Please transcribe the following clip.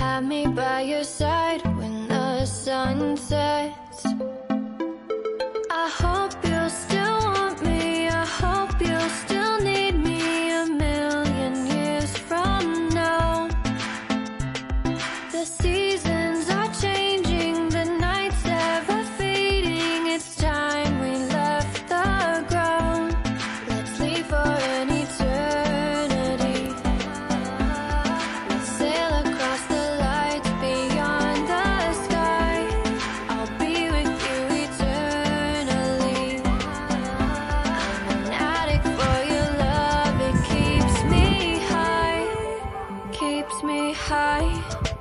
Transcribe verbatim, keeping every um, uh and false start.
have me by your side when the sun sets. I hope you'll still want me, I hope you'll still need me a million years from now. The seasons are changing, the nights ever fading, it's time we left the ground. Let's leave for an eternity. Let's sail across the lights beyond the sky. I'll be with you eternally. I'm an addict for your love, it keeps me high, keeps me high.